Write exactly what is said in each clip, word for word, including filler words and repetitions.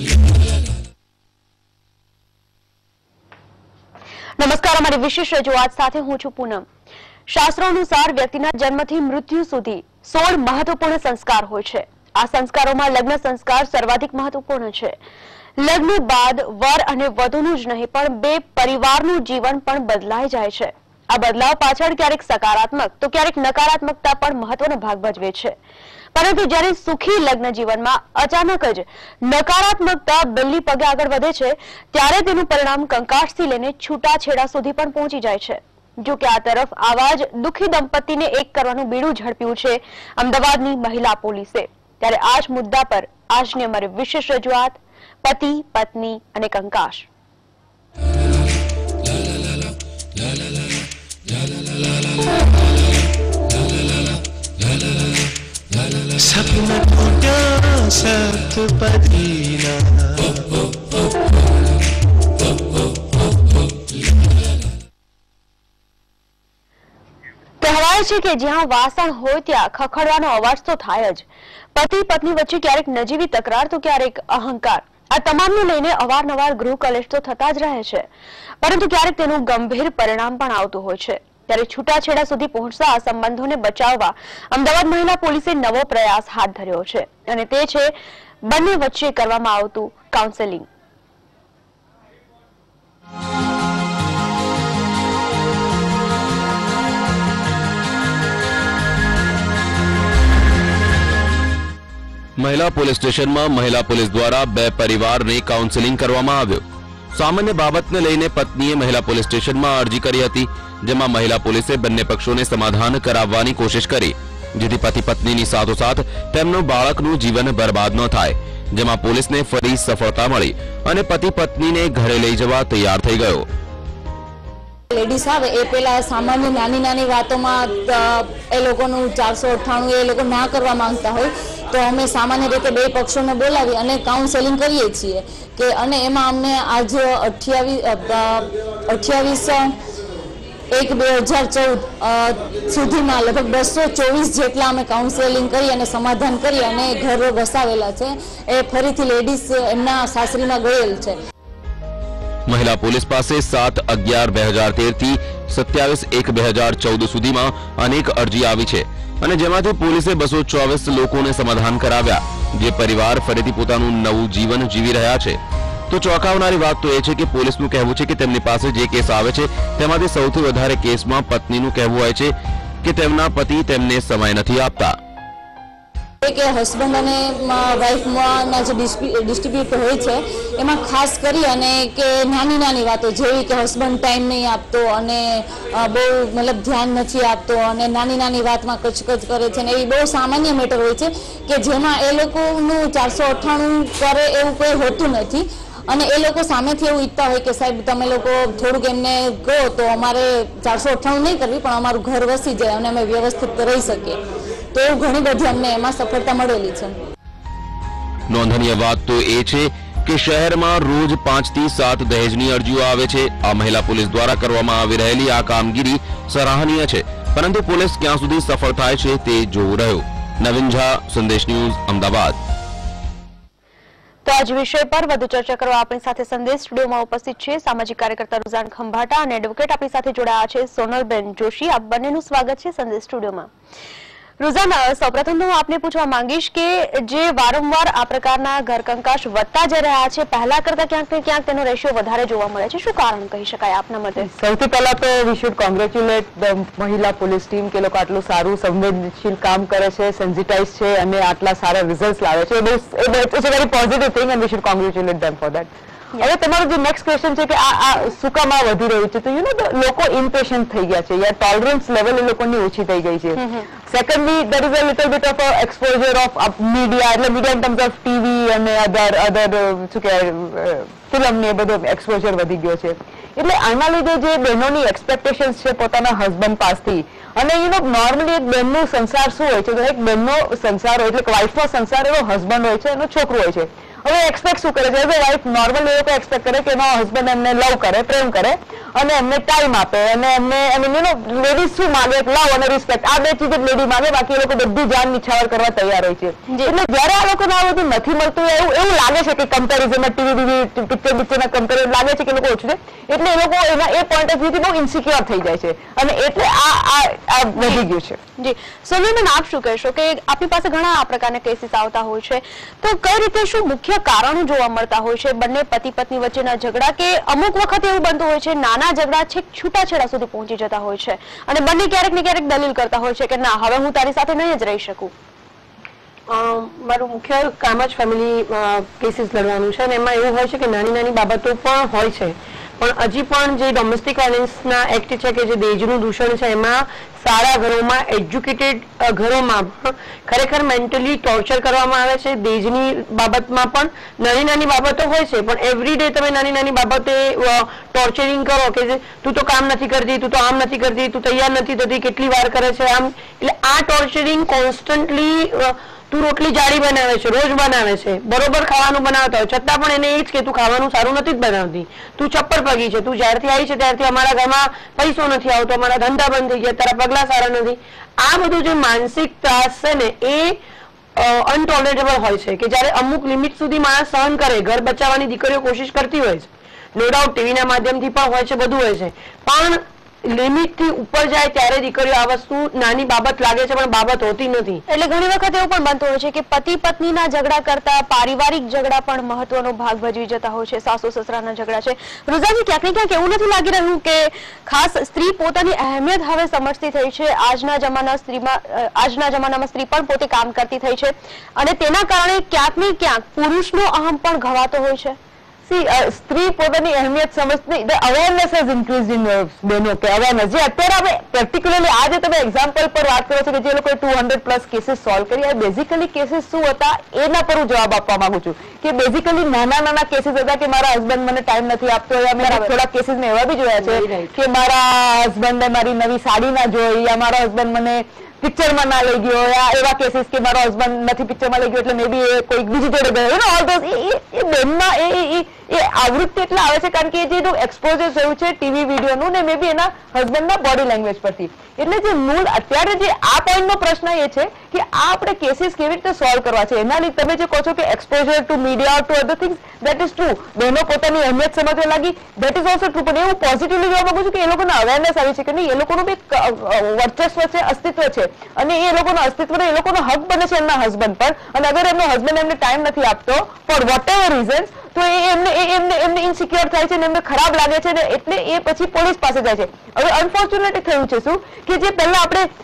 નમસ્કાર, અમારી વિશેષ રજૂઆત સાથે હું છું પૂનમ। શાસ્ત્રો અનુસાર વ્યક્તિના જન્મથી મૃત્યુ સુધી સોળ મહત્વપૂર્ણ સંસ્કાર હોય છે। આ સંસ્કારોમાં લગ્ન સંસ્કાર સર્વાધિક મહત્વપૂર્ણ છે। લગ્ન બાદ વર અને વધુનું જ નહીં પણ બે પરિવારનું જીવન પણ બદલાઈ જાય છે। આ બદલાવ પાછળ ક્યારેક સકારાત્મક તો ક્યારેક નકારાત્મકતા પણ મહત્વનો ભાગ ભજવે છે। પરંતુ જ્યારે સુખી લગ્ન જીવનમાં અચાનક જ નકારાત્મકતા બિલ્લી પગે આગળ વધે છે ત્યારે તેનું પરિણામ કંકાસથી લઈને છૂટાછેડા સુધી પણ પહોંચી જાય છે। જો કે આ તરફ આવા જ દુઃખી દંપતીને એક કરવાનું બીડું ઝડપ્યું છે અમદાવાદની મહિલા પોલીસે। ત્યારે આ જ મુદ્દા પર આજની અમારી વિશેષ રજૂઆત પતિ, પત્ની અને કંકાસ। सपना टूटा सप्तपदीना કહેવાય છે કે જ્યાં વાસણ હોય ત્યાં ખખડવાનો અવાજ તો થાય જ। પતિ પત્ની વચ્ચે ક્યારેક નજીવી તકરાર તો ક્યારેક અહંકાર, આ તમામને લઈને અવારનવાર ગૃહ કલેશ તો થતા જ રહે છે, પરંતુ ક્યારેક તેનું ગંભીર પરિણામ પણ આવતું હોય છે। ત્યારે છૂટાછેડા સુધી પહોંચતા આ સંબંધોને બચાવવા અમદાવાદ મહિલા પોલીસે નવો પ્રયાસ હાથ ધર્યો છે અને તે છે બંને વચ્ચે કરવામાં આવતું કાઉન્સેલિંગ। મહિલા પોલીસ સ્ટેશનમાં મહિલા પોલીસ દ્વારા બે પરિવારને કાઉન્સેલિંગ કરવામાં આવ્યું। સામાન્ય બાબતને લઈને પત્નીએ મહિલા પોલીસ સ્ટેશનમાં અરજી કરી હતી, જેમાં મહિલા પોલીસે બંને પક્ષોને સમાધાન કરાવવાની કોશિશ કરી, જેથી પતિ પત્નીની સાથોસાથ તેમનું બાળકનું જીવન બરબાદ ન થાય, જેમાં પોલીસને ફરી સફળતા મળી અને પતિ પત્નીને ઘરે લઈ જવા તૈયાર થઈ ગયો। લેડીઝ આવે એ પેલા સામાન્ય નાની નાની વાતોમાં એ લોકોનું ચારસો અઠ્ઠાણું એ લોકો ના કરવા માંગતા હોય તો અમે સામાન્ય રીતે બે પક્ષોને બોલાવી અને કાઉન્સેલિંગ કરીએ છીએ કે અને એમાં અમને આજ અઠ્યાવીસ અઠ્યાવીસ એક બે હજાર ચૌદ સુધીમાં લગભગ બસો ચોવીસ જેટલા અમે કાઉન્સેલિંગ કરી અને સમાધાન કરી અને ઘર વસાવેલા છે। એ ફરીથી લેડીઝ એમના સાસરીમાં ગયેલ છે। મહિલા પોલીસ પાસે સાત અગિયાર બે હજાર તેર થી સત્યાવીસ એક બે હજાર ચૌદ સુધીમાં અનેક અરજી આવી છે અને જેમાંથી પોલીસે બસો ચોવીસ લોકોને સમાધાન કરાવ્યા, જે પરિવાર ફરીથી પોતાનું નવું જીવન જીવી રહ્યા છે। તો ચોંકાવનારી વાત તો એ છે કે પોલીસનું કહેવું છે કે તેમની પાસે જે કેસ આવે છે તેમાંથી સૌથી વધારે કેસમાં પત્નીનું કહેવું હોય છે કે તેમના પતિ તેમને સમય નથી આપતા। કે હસબન્ડ અને વાઇફના જે ડિસ્ટ્રીબ્યુટ હોય છે એમાં ખાસ કરી અને કે નાની નાની વાતો જેવી કે હસબન્ડ ટાઈમ નહીં આપતો અને બહુ મતલબ ધ્યાન નથી આપતો અને નાની નાની વાતમાં કચકચ કરે છે ને એવી બહુ સામાન્ય મેટર હોય છે કે જેમાં એ લોકોનું ચારસો અઠ્ઠાણું કરે એવું કોઈ હોતું નથી અને એ લોકો સામેથી એવું ઈચ્છતા હોય કે સાહેબ તમે લોકો થોડુંક એમને કહો તો અમારે ચારસો અઠ્ઠાણું નહીં કરવી પણ અમારું ઘર વસી જાય અને અમે વ્યવસ્થિત રહી શકીએ, તો ઘણી બધી અમને એમાં સફળતા મળેલી છે। નોંધનીય વાત તો એ છે કે શહેરમાં રોજ પાંચ થી સાત દહેજની અરજીઓ આવે છે। આ મહિલા પોલીસ દ્વારા કરવામાં આવી રહેલી આ કામગીરી સરાહનીય છે, પરંતુ પોલીસ ક્યાં સુધી સફળ થાય છે તે જોવું રહ્યું। નવીન ઝા, સંદેશ ન્યૂઝ, અમદાવાદ। તો આજ વિષય પર વધુ ચર્ચા કરવા આપણી સાથે સંદેશ સ્ટુડિયોમાં ઉપસ્થિત છે સામાજિક કાર્યકર્તા રૂઝાન ખંભાટા અને એડવોકેટ આપણી સાથે જોડાયા છે સોનલબેન જોશી। આપ બંનેનું સ્વાગત છે સંદેશ સ્ટુડિયોમાં। रुझान सौप्रथम तो आपने पूछवा मांगीश के जे वारंवार आ प्रकारना घरकंकाश વધતા જ રહ્યા છે, પહેલા કરતા ક્યાંક ને ક્યાંક તેનો રેશિયો વધારે જોવા મળે છે, શું કારણ કહી શકાય આપના મતે? સૌથી પહેલા તો વી શુડ કોંગ્રેચ્યુલેટ ધ મહિલા પોલીસ ટીમ કે લોકો આટલું સારું સંવેદનશીલ કામ કરે છે, સેન્સિટાઇઝ છે અને આટલા સારા રિઝલ્ટ્સ લાવે છે। It's a very positive thing and we should congratulate them for that. હવે તમારો જે નેક્સ્ટ ક્વેશ્ચન છે કે આ આ શું કામ આ વધી રહ્યું છે, તો યુ નો લોકો ઇમ્પેશન્ટ થઈ ગયા છે, યા ટોલરન્સ લેવલ એ લોકોની ઓછી થઈ ગઈ છે। Secondly there is a little bit of exposure of media, એટલે media in terms of TV અને અધર અધર શું કહેવાય ફિલ્મ ને એ બધો એક્સપોઝર વધી ગયો છે, એટલે આના લીધે જે બહેનોની એક્સપેક્ટેશન્સ છે પોતાના હસબન્ડ પાસથી, અને યુ નો નોર્મલી એક બહેનનો સંસાર શું હોય છે, તો એક બહેનનો સંસાર હોય એટલે વાઇફનો સંસાર એનો હસબન્ડ હોય છે, એનો છોકરો હોય છે। હવે એક્સપેક્ટ શું કરે છે, એઝ અ વાઇફ નોર્મલ એ લોકો એક્સપેક્ટ કરે કે એનો હસબન્ડ એમને લવ કરે, પ્રેમ કરે અને એમને ટાઈમ આપે અને એમને I mean you know ladies શું માંગે લવ અને રિસ્પેક્ટ આ બે ચીજ લેડી માંગે બાકી એ લોકો બધું જાન નિછાવર કરવા તૈયાર હોય છે એટલે જયારે આ લોકોને આ બધું નથી મળતું એવું એવું લાગે છે કે કમ્પેરિઝનમાં ટીવી બીવી પિક્ચર પિક્ચરના કમ્પેરિઝન લાગે છે કે લોકો ઓછું છે એટલે એ લોકો એના એ પોઈન્ટ ઓફ વ્યૂથી બહુ ઇન્સિક્યોર થઈ જાય છે અને એટલે આ આ વધી ગયું છે જી સોનલબેન આપ શું કહેશો કે આપની પાસે ઘણા આ પ્રકારના કેસીસ આવતા હોય છે તો કઈ રીતે શું મુખ્ય કારણો જોવા મળતા હોય છે બંને પતિ પત્ની વચ્ચેના ઝઘડા કે અમુક વખત એવું બનતું હોય છે નાના ઝઘડા છેક છૂટાછેડા સુધી પહોંચી જતા હોય છે અને બંને ક્યારેક ને ક્યારેક દલીલ કરતા હોય છે કે ના હવે હું તારી સાથે નહીં જ રહી શકું મારું મુખ્ય કામ જ ફેમિલી કેસીસ લડવાનું છે અને એમાં એવું હોય છે કે નાની નાની બાબતો પણ હોય છે પણ હજી પણ જે ડોમેસ્ટિક વાયલન્સના એક્ટ છે કે જે દહેજનું દૂષણ છે એમાં સારા ઘરોમાં એજ્યુકેટેડ ઘરોમાં ખરેખર મેન્ટલી ટોર્ચર કરવામાં આવે છે દહેજની બાબતમાં પણ નાની નાની બાબતો હોય છે પણ એવરી ડે તમે નાની નાની બાબતે ટોર્ચરિંગ કરો કે તું તો કામ નથી કરતી તું તો આમ નથી કરતી તું તૈયાર નથી થતી કેટલી વાર કરે છે આમ એટલે આ ટોર્ચરિંગ કોન્સ્ટન્ટલી તું રોટલી જાડી બનાવે છે રોજ બનાવે છે બરોબર ખાવાનું બનાવતા હોય છતાં પણ એને એ જ કે તું ખાવાનું સારું નથી જ બનાવતી તું ચપ્પર પગી છે તું જ્યારથી આવી છે ત્યારથી અમારા ઘરમાં પૈસો નથી આવતો અમારા ધંધા બંધ થઈ ગયા તારા પગલા સારા નથી આ બધું જે માનસિક ત્રાસ છે ને એ અનટોલરેટેબલ હોય છે કે જયારે અમુક લિમિટ સુધી માણસ સહન કરે ઘર બચાવવાની દીકરીઓ કોશિશ કરતી હોય છે નો ડાઉટ ટીવીના માધ્યમથી પણ હોય છે બધું હોય છે પણ લિમિટ થી ઉપર જાય ત્યારે દીકરીઓ આ વસ્તુ નાની બાબત લાગે છે પણ બાબત હોતી નથી એટલે ઘણી વખત એવું પણ બનતું હોય છે કે પતિ પત્નીના ઝઘડા કરતા પારિવારિક ઝઘડા પણ મહત્વનો ભાગ ભજવી જતા હોય છે સાસુ સસરાના ઝઘડા છે રોજાજી ક્યાંક ને ક્યાંક એવું નથી લાગી રહ્યું કે ખાસ સ્ત્રી પોતાની અહેમિયત હવે સમજતી થઈ છે આજના જમાના સ્ત્રીમાં આજના જમાનામાં સ્ત્રી પણ પોતે કામ કરતી થઈ છે અને તેના કારણે ક્યાંક ને ક્યાંક પુરુષનો અહમ પણ ઘવાતો હોય છે સ્ત્રી પોતાની અહેમિયત સમજતી the awareness has increased in બેનો કે અવેરનેસ જે અત્યારે આપણે પર્ટિક્યુલરલી આજે તમે એક્ઝામ્પલ પર વાત કરો છો કે જે લોકોએ two hundred plus cases solve કરી આ બેઝિકલી કેસીસ શું હતા એના પર હું જવાબ આપવા માંગુ છું કે બેઝિકલી નાના નાના કેસીસ હતા કે મારા હસબન્ડ મને ટાઈમ નથી આપતો અમે થોડા કેસીસ મેં એવા બી જોયા છે કે મારા હસબન્ડે મારી નવી સાડી ના જોઈ યા મારા હસબન્ડ મને પિક્ચરમાં ના લઈ ગયો યા એવા કેસીસ કે મારો હસબન્ડ નથી પિક્ચરમાં લઈ ગયો એટલે મે બી કોઈ બીજી જોડે ગયો યુ નો ઓલ ધોસ એ બેનમાં એ એ આવૃત્તિ એટલે આવે છે કારણ કે જે એક્સપોઝર થયું છે ટીવી વિડીયોનું ને મે બી એના હસબન્ડના બોડી લેંગ્વેજ પરથી એટલે જે મૂળ અત્યારે જે આ પોઈન્ટનો પ્રશ્ન એ છે કે આ આપણે કેસીસ કેવી રીતે સોલ્વ કરવા છે એના લીધે તમે જે કહો છો કે exposure to media to other things that is true બહેનો પોતાની અહેમિયત સમજવા લાગી દેટ ઇઝ ઓલ્સો ટ્રુ પણ એવું પોઝિટિવલી જોવા માંગુ છું કે એ લોકોને અવેરનેસ આવી છે કે નહીં એ લોકોનું બી વર્ચસ્વ છે અસ્તિત્વ છે અને એ લોકોનું અસ્તિત્વ એ લોકોનો હક બને છે એમના હસબન્ડ પર અને અગર એમનો હસબન્ડ એમને ટાઈમ નથી આપતો ફોર વોટ એવર રીઝન્સ તો એમને એમને એમને ઇન્સિક્યોર થાય છે ને એમને ખરાબ લાગે છે ને એટલે એ પછી પોલીસ પાસે જાય છે હવે અનફોર્ચ્યુનેટલી થયું છે શું કે જે પહેલા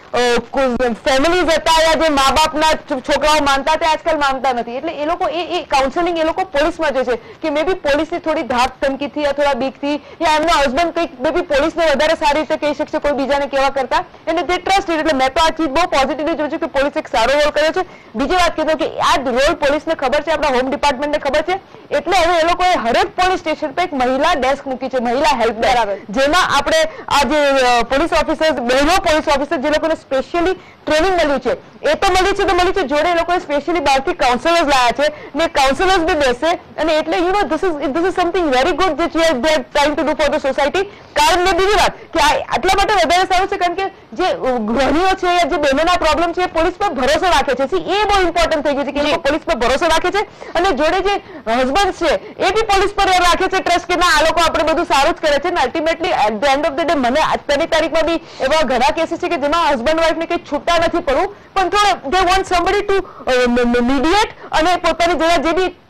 આપણે ફેમિલીઝ હતા યા જે મા બાપના છોકરાઓ માનતા તે આજકાલ માનતા નથી એટલે એ લોકો એ કાઉન્સેલિંગ એ લોકો પોલીસમાં જે છે કે મે બી પોલીસની થોડી ધાક ધમકીથી યા થોડા બીકથી યા એમનો હસબન્ડ કંઈક મે બી પોલીસને વધારે સારી રીતે કહી શકશે કોઈ બીજાને કેવા કરતા અને તે ટ્રસ્ટ એટલે મેં તો આ ચીજ બહુ પોઝિટિવલી જોયું છે કે પોલીસ એક સારો રોલ કર્યો છે બીજી વાત કીધું કે આ રોલ પોલીસને ખબર છે આપણા હોમ ડિપાર્ટમેન્ટને ખબર છે એટલે હવે એ લોકોએ હરેક પોલીસ સ્ટેશન પર એક મહિલા ડેસ્ક મૂકી છે મહિલા હેલ્પ ડેસ્ક જેમાં આપણે આ જે પોલીસ ઓફિસર્સ બહેનો પોલીસ ઓફિસર જે લોકોને સ્પેશિયલી ટ્રેનિંગ મળ્યું છે એ તો મળી છે તો મળી છે જોડે એ લોકોએ સ્પેશિયલી બહારથી કાઉન્સેલર્સ લાયા છે ને કાઉન્સેલર્સ બી બેસે અને એટલે you know this is this is something very good જે છે they are trying to do for the society કારણ ને બીજી વાત કે આટલા માટે વધારે સારું છે કારણ કે જે ગૃહિણીઓ છે જે બહેનોના પ્રોબ્લેમ છે એ પોલીસ પર ભરોસો રાખે છે એ બહુ ઇમ્પોર્ટન્ટ થઈ ગયું છે કે એ લોકો પોલીસ પર ભરોસો રાખે છે અને જોડે જે હસબન્ડ છે એ બી પોલીસ પર રાખે છે ટ્રસ્ટ કે ના આ લોકો આપણે બધું સારું જ કરે છે ને ultimately at the end of the day મને અત્યારની તારીખમાં બી એવા ઘણા કેસીસ છે કે જેમાં હસબન્ડ વાઇફને કંઈ છૂટા નથી પડવું પણ થોડા they want somebody to mediate અને પોતાની જરા જે બી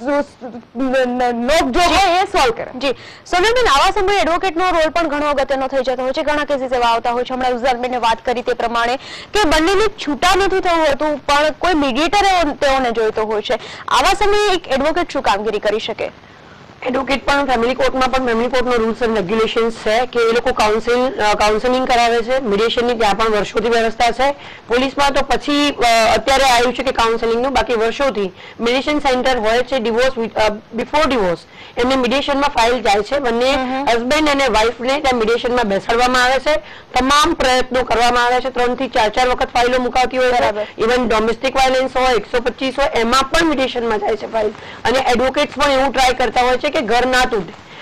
નોકઝોક હોય એ સોલ્વ કરે જી સોનલબેન આવા સમયે એડવોકેટનો રોલ પણ ઘણો અગત્યનો થઈ જતો હોય છે ઘણા કેસીસ એવા આવતા હોય છે હમણાં ઉઝાલબેને વાત કરી તે પ્રમાણે કે બંનેને છૂટા નથી થવું હોતું પણ કોઈ મીડિયેટર તેઓને જોઈતો હોય છે આવા સમયે એક એડવોકેટ શું કામગીરી કરી શકે એડવોકેટ પણ ફેમિલી કોર્ટમાં પણ ફેમિલી કોર્ટનો રૂલ્સ એન્ડ રેગ્યુલેશન્સ છે કે એ લોકો કાઉન્સિલ કાઉન્સેલિંગ કરાવે છે મીડિયેશનની ત્યાં પણ વર્ષોથી વ્યવસ્થા છે પોલીસમાં તો પછી અત્યારે આવ્યું છે કે કાઉન્સેલિંગનું બાકી વર્ષોથી મીડિયેશન સેન્ટર હોય છે ડિવોર્સ બિફોર ડિવોર્સ એમને મીડિયેશનમાં ફાઇલ જાય છે બંને હસબન્ડ અને વાઇફને ત્યાં મીડિયેશનમાં બેસાડવામાં આવે છે તમામ પ્રયત્નો કરવામાં આવે છે ત્રણ થી ચાર ચાર વખત ફાઇલો મુકાવતી હોય છે ઇવન ડોમેસ્ટિક વાયલન્સ હોય એકસો પચીસ હોય એમાં પણ મીડિયેશનમાં જાય છે ફાઇલ અને એડવોકેટ્સ પણ એવું ટ્રાય કરતા હોય છે કે ઘર ના તૂટે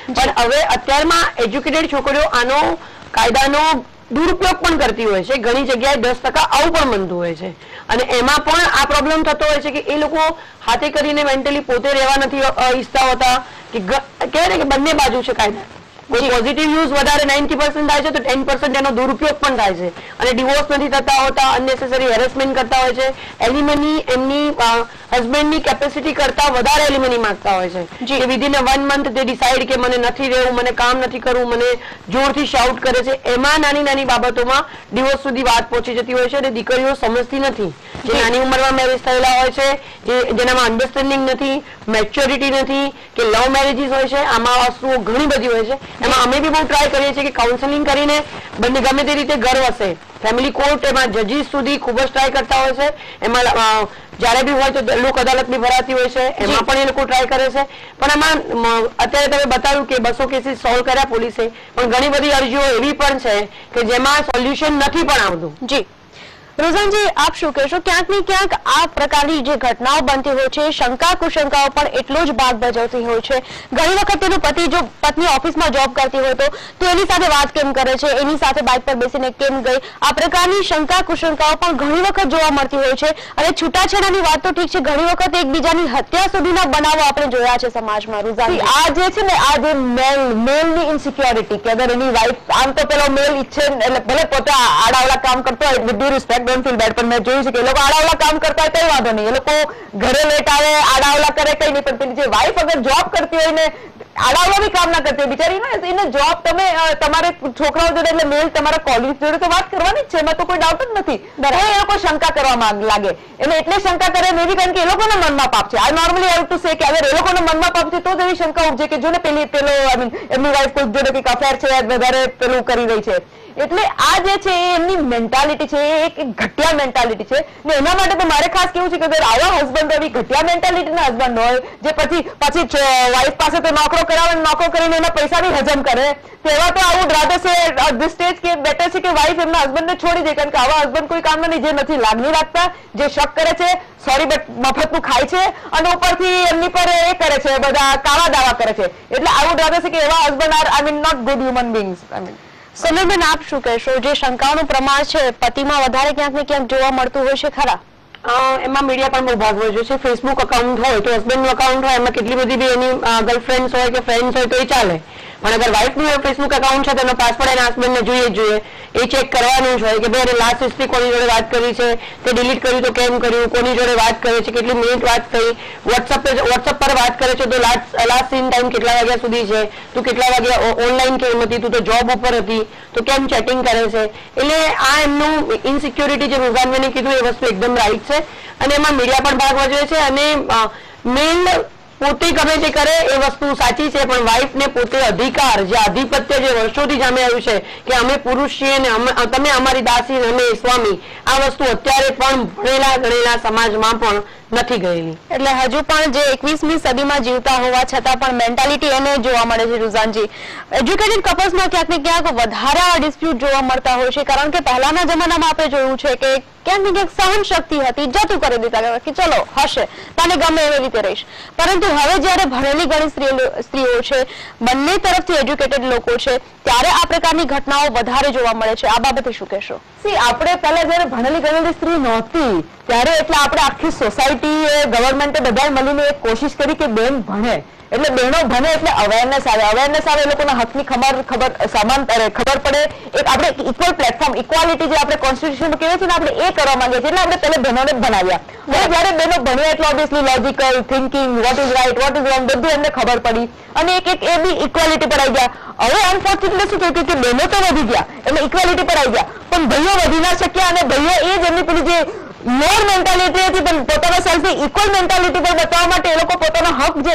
પણ હવે અત્યારમાં એજ્યુકેટેડ છોકરીઓ આનો કાયદાનો દુરુપયોગ પણ કરતી હોય છે. ઘણી જગ્યાએ દસ ટકા આવું પણ બનતું હોય છે અને એમાં પણ આ પ્રોબ્લેમ થતો હોય છે કે એ લોકો હાથે કરીને મેન્ટલી પોતે રહેવા નથી ઈચ્છતા હોતા કે કહેવાય ને કે બંને બાજુ છે કાયદા. કોઈ પોઝિટિવ યુઝ વધારે નાઇન્ટી પર્સન્ટ થાય છે તો ટેન પર્સન્ટ એનો દુરુપયોગ પણ થાય છે અને ડિવોર્સ નથી થતા હોતા, અનનેસેસરી હેરેસમેન્ટ કરતા હોય છે, એલિમની એમની હસબન્ડની કેપેસિટી કરતા વધારે એલિમની માંગતા હોય છે કે વિધિન વન મંથ તે ડિસાઇડ કે મને નથી રહેવું, મને કામ નથી કરવું, મને જોરથી શાઉટ કરે છે. એમાં નાની નાની બાબતોમાં ડિવોર્સ સુધી વાત પહોંચી જતી હોય છે અને દીકરીઓ સમજતી નથી. જે નાની ઉંમરમાં મેરેજ થયેલા હોય છે, જે જેનામાં અન્ડરસ્ટેન્ડિંગ નથી, મેચ્યોરિટી નથી, કે લવ મેરેજીસ હોય છે, આમાં વસ્તુઓ ઘણી બધી હોય છે. એમાં અમે બી બહુ ટ્રાય કરીએ છીએ કે કાઉન્સેલિંગ કરીને બંને ગમે તે રીતે ઘર વસે. ફેમિલી કોર્ટ એમાં જજીસ સુધી ખૂબ જ ટ્રાય કરતા હોય છે. એમાં જયારે બી હોય તો લોક અદાલત બી ભરાતી હોય છે, એમાં પણ એ લોકો ટ્રાય કરે છે. પણ એમાં અત્યારે તમે બતાવ્યું કે બસો કેસીસ સોલ્વ કર્યા પોલીસે, પણ ઘણી બધી અરજીઓ એવી પણ છે કે જેમાં સોલ્યુશન નથી પણ આવતું. જી રોઝનજી, આપ શું કહેશો? ક્યાંક ને ક્યાંક આ પ્રકારની જે ઘટનાઓ બનતી હોય છે, શંકા કુશંકાઓ પણ એટલો જ ભાગ ભજવતી હોય છે. ઘણી વખત તેનો પતિ જો પત્ની ઓફિસમાં જોબ કરતી હોય તો તો એની સાથે વાત કેમ કરે છે, એની સાથે બાઇક પર બેસીને કેમ ગઈ, આ પ્રકારની શંકા કુશંકાઓ પણ ઘણી વખત જોવા મળતી હોય છે. અને છૂટાછેડાની વાત તો ઠીક છે, ઘણી વખત એકબીજાની હત્યા સુધીના બનાવો આપણે જોયા છે સમાજમાં. રોઝાન, આ જે છે ને આ જે મેલ મેલની ઇન્સિક્યોરિટી કે અગર એની વાઇફ આમ તો પેલો મેલ ઈચ્છે એટલે ભલે પોતે આડાવડા કામ કરતો હોય, with due respect don't feel bad, પણ મેં જોયું છે કે એ લોકો આડાવડા કામ કરતા હોય કઈ વાંધો નહીં, એ લોકો ઘરે લેટ આવે આડાવડા કરે કઈ નહીં, પણ પેલી જે વાઇફ અગર જોબ કરતી હોય ને આડાવડા બી કામ ના કરતી હોય બિચારી ને, એને જોબ તમે તમારે છોકરાઓ જોડે એટલે મેલ તમારા કોલેજ જોડે તો વાત કરવાની જ છે, એમાં તો કોઈ ડાઉટ જ નથી. એ લોકો શંકા કરવા લાગે એટલે એટલે શંકા કરે મેં બી કારણ કે એ લોકોના મનમાં પાપ છે. આ નોર્મલી આઈ ટુ સે કે અગર એ લોકોના મનમાં પાપ છે તો જ એવી શંકા ઉપજે કે જો ને પેલી પેલો આઈ મીન એમની વાઇફ કોઈ જોડે કંઈક અફેર છે, વધારે પેલું કરી રહી છે. એટલે આ જે છે એમની મેન્ટાલિટી છે, એ એક ઘટિયા મેન્ટાલિટી છે ને એના માટે તો મારે ખાસ કેવું છે કે અગર આવા હસબન્ડ એવી ઘટિયા મેન્ટાલિટીના હસબન્ડ હોય જે પછી પછી વાઇફ પાસે તો નોકરો કરાવે, નોકરો કરીને એના પૈસા બી હજમ કરે, તો એવા તો આવું રાધર છે ધીસ સ્ટેજ કે બેટર છે કે વાઇફ એમના હસબન્ડને છોડી દે, કારણ કે આવા હસબન્ડ કોઈ કામના નહીં, જે નથી લાગણી રાખતા, જે શક કરે છે, સોરી બટ મફતનું ખાય છે અને ઉપરથી એમની પર એ કરે છે, બધા કાળા દાવા કરે છે. એટલે આવું રાધર છે કે એવા husband are I mean not good human beings. I mean Samirben, આપ શું કહેશો? જે શંકાઓનું પ્રમાણ છે પતિમાં વધારે ક્યાંક ને ક્યાંક જોવા મળતું હોય છે ખરા? એમાં મીડિયા પણ બહુ ભાગ ભજવે છે. ફેસબુક અકાઉન્ટ હોય તો હસબન્ડનું અકાઉન્ટ હોય, એમાં કેટલી બધી બી એની ગર્લફ્રેન્ડ્સ હોય કે ફ્રેન્ડ્સ હોય તો એ ચાલે, પણ અગર વાઇફનું ફેસબુક અકાઉન્ટ છે તેનો પાસવર્ડ એના હસબન્ડને જોઈએ જ જોઈએ. એ ચેક કરવાનું જ હોય કે ભાઈ એને લાસ્ટ હિસ્ટ્રી કોની જોડે વાત કરી છે, તે ડિલીટ કર્યું તો કેમ કર્યું, કોની જોડે વાત કરે છે, કેટલી મિનિટ વાત થઈ, વોટ્સઅપ વોટ્સઅપ પર વાત કરે છે તો લાસ્ટ લાસ્ટ સીન ટાઈમ કેટલા વાગ્યા સુધી છે, તું કેટલા વાગ્યા ઓનલાઈન કેમ હતી, તું તો જોબ ઉપર હતી તો કેમ ચેટિંગ કરે છે. એટલે આ એમનું ઇનસિક્યોરિટી જે રોઝાનબેને કીધું એ વસ્તુ એકદમ રાઈટ છે અને એમાં મીડિયા પણ ભાગ ભજવે છે. અને મેન પોતે ગમે તે કરે એ વસ્તુ સાચી છે, પણ વાઇફ ને પોતે અધિકાર, જે આધિપત્ય જે વર્ષોથી જામે આવ્યું છે કે અમે પુરુષ છીએ ને તમે અમારી દાસી ને અમે સ્વામી, આ વસ્તુ અત્યારે પણ ભણેલા ગણેલા સમાજમાં પણ નથી ગયેલી. એટલે હજુ પણ જે એકવીસમી સદીમાં જીવતા હોવા છતાં પણ મેન્ટાલિટી એને જોવા મળે છે. રુઝાનજી, એજ્યુકેટેડ કપલ્સમાં ક્યાંક ને ક્યાંક વધારે આ ડિસ્પ્યુટ જોવા મળતા હોય છે, કારણ કે પહેલાના જમાનામાં આપણે જોયું છે કે ક્યાંક ને ક્યાંક સહન શક્તિ હતી, જતું કરી દીધા કે ચલો હશે તને ગમે એવી રીતે રહીશ. પરંતુ હવે જયારે ભણેલી ઘણી સ્ત્રીઓ છે, બંને તરફથી એજ્યુકેટેડ લોકો છે, ત્યારે આ પ્રકારની ઘટનાઓ વધારે જોવા મળે છે. આ બાબતે શું કહેશો? સી આપણે પહેલા જયારે ભણેલી ગણેલી સ્ત્રી નહોતી ત્યારે એટલે આપણે આખી સોસાયટી ગવર્મેન્ટે બધા મળીને એક કોશિશ કરી કે બેન ભણે, એટલે બહેનો ભણે એટલે અવેરનેસ આવે, અવેરનેસ આવે, એ લોકોના હકની ખબર ખબર સમાન ખબર પડે, એક આપણે ઇક્વલ પ્લેટફોર્મ ઇક્વાલિટી જે આપણે કોન્સ્ટિટ્યુશન કહીએ છીએ ને આપણે એ કરવા માંગીએ છીએ. એટલે આપણે પહેલા બહેનોને જ ભણાવ્યા. હવે જયારે બહેનો ભણ્યા એટલે obviously logical thinking, what is right what is wrong બધું એમને ખબર પડી અને એક એક એ બી ઇક્વાલિટી પર આવી ગયા. હવે અનફોર્ચ્યુનેટલી શું થયું કે બહેનો તો વધી ગયા એટલે ઇક્વાલિટી પર આવી ગયા, પણ ભાઈઓ વધી ના શક્યા અને ભાઈઓ એ જ એમની પેલી જે લોઅર મેન્ટાલિટી હતી પણ પોતાના સેલ્ફની ઇક્વલ મેન્ટાલિટી પર બતાવવા માટે એ લોકો પોતાનો હક જે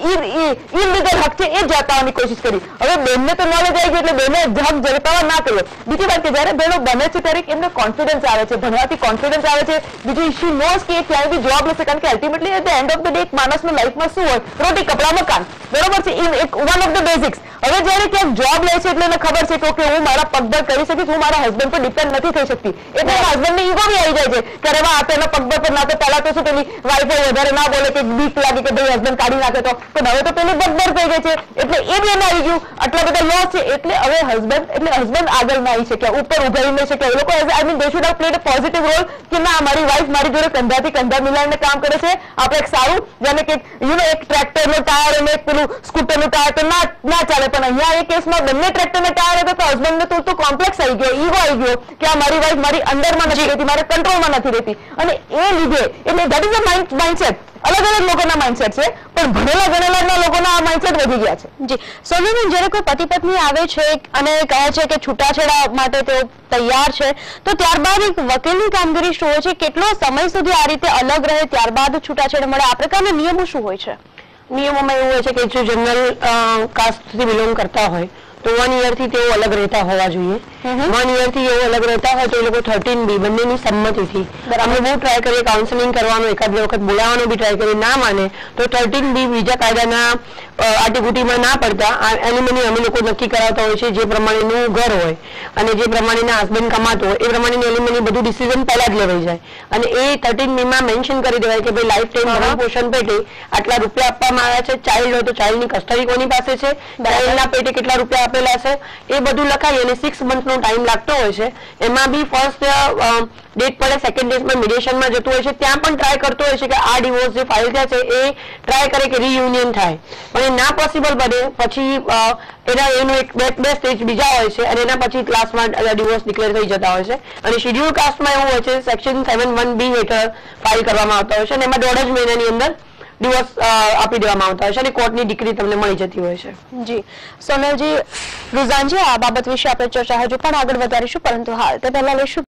ઇનલીગલ હક છે એ જતાવવાની કોશિશ કરી. હવે બેનને તો નોલેજ આવી ગયું એટલે બેને હક જતાવવા ના કર્યો. બીજી વાત કે જયારે બહેનો બને છે ત્યારે એમને કોન્ફિડન્સ આવે છે, ભણવાથી કોન્ફિડન્સ આવે છે. બીજું ઇશ્યુ નોઝ કે ક્યાંય બી જોબ લેશે, કારણ કે ultimately at the end of the day એક માણસની લાઈફમાં શું હોય, રોટી કપડા મકાન, બરોબર છે, એક વન ઓફ ધ બેઝિક્સ. હવે જયારે ક્યાંક જોબ લે છે એટલે એને ખબર છે કે ઓકે હું મારા પગભર કરી શકીશ, હું મારા હસબન્ડ પર ડિપેન્ડ નથી થઈ શકતી, એટલે હસબન્ડ ની ઈગો બી આવી જાય છે કે અરે વાહ આ તો એના પગભર પર ના, તો પહેલા તો શું પેલી વાઈફે વધારે ના બોલે કે બીક લાગે કે ભાઈ હસબન્ડ કાઢી નાખે તો, પણ હવે તો પેલી પગભર થઈ ગઈ છે એટલે એ બી એને આવી ગયું, આટલા બધા લોસ છે એટલે હવે હસબન્ડ એટલે હસબન્ડ આગળ ના આવી શક્યા, ઉપર ઉભા રહી નહીં શક્યા. એ લોકો I mean they should have played a positive role કે ના મારી વાઈફ મારી જોડે કંધાથી કંધા મિલાવીને કામ કરે છે, આપણે એક સારું જેને કે યુ નો એક ટ્રેક્ટર નો ટાયર અને એક પેલું સ્કૂટર નું ટાયર તો ના ના ચાલે, પણ અહીંયા એ કેસમાં બંને ટ્રેક્ટર ના ટાયર હતા તો હસબન્ડ ને તો કોમ્પ્લેક્સ આવી ગયો, ઈગો આવી ગયો કે આ મારી વાઈફ મારી અંડરમાં નથી રહેતી, મારા કંટ્રોલમાં નથી રહેતી, અને એ લીધે એટલે દેટ ઇઝ અ માઇન્ડસેટ. અલગ અલગ લોકોના માઇન્ડસેટ છે, પણ ભણેલા ગણેલા લોકોના આ માઇન્ડસેટ વધી ગયા છે. જી સોનલબેન, જ્યારે કોઈ પતિ પત્ની આવે છે અને કહે છે કે છૂટાછેડા માટે તેઓ તૈયાર છે, તો ત્યારબાદ એક વકીલની કામગીરી શું હોય છે, કેટલો સમય સુધી આ રીતે અલગ રહે ત્યારબાદ છૂટાછેડા મળે, આ પ્રકારના નિયમો શું હોય છે? નિયમોમાં એવું હોય છે કે જો જનરલ કાસ્ટથી બિલોંગ કરતા હોય તો વન યર થી તેઓ અલગ રહેતા હોવા જોઈએ. વન યર થી એવો અલગ રહેતા હોય તો એ લોકો થર્ટીન બી બંનેની સંમતિથી અમે બહુ ટ્રાય કરીએ કાઉન્સેલિંગ કરવાનો, એકાદ બે વખત બોલાવવાનો બી ટ્રાય કરીએ, ના માને તો થર્ટીન બી બીજા કાયદાના આટીગુટીમાં ના પડતા એલિમની અમે લોકો નક્કી કરાવતા હોય છે, જે પ્રમાણેનું ઘર હોય અને જે પ્રમાણેના હસબન્ડ કમાતો હોય એ પ્રમાણેની એલિમની બધું ડિસિઝન પહેલા જ લેવાઈ જાય, અને એ થર્ટીન બીમાં મેન્શન કરી દેવાય કે ભાઈ લાઈફ ટાઈમ ભરણ પોષણ પેટે આટલા રૂપિયા આપવામાં આવ્યા છે, ચાઇલ્ડ હોય તો ચાઇલ્ડની કસ્ટડી કોની પાસે છે, ચાઇલ્ડના પેટે કેટલા રૂપિયા આપેલા છે, એ બધું લખાય અને સિક્સ મંથ નો ટાઈમ લાગતો હોય છે. એમાં બી ફર્સ્ટ ડેટ પડે, સેકન્ડ ડેટમાં મિડિયેશનમાં જતું હોય છે, ત્યાં પણ ટ્રાય કરતો હોય છે કે આ ડિવોર્સ જે ફાઇલ થયા છે એ ટ્રાય કરે કે રીયુનિયન થાય, પણ એ ના પોસિબલ બને પછી એના એનું એક બે બે સ્ટેજ બીજા હોય છે અને એના પછી લાસ્ટમાં ડિવોર્સ ડિક્લેર થઈ જતા હોય છે. અને શેડ્યુલ કાસ્ટમાં એવું હોય છે સેક્શન સેવન વન બી હેઠળ ફાઇલ કરવામાં આવતા હોય છે અને એમાં દોઢ જ મહિનાની અંદર ડિવોર્સ આપી દેવામાં આવતા હોય છે અને કોર્ટની ડિગ્રી તમને મળી જતી હોય છે. જી સોનલજી, રુઝાનજી, આ બાબત વિશે આપણે ચર્ચા હજુ પણ આગળ વધારીશું, પરંતુ હાલ તે પહેલા લઈશું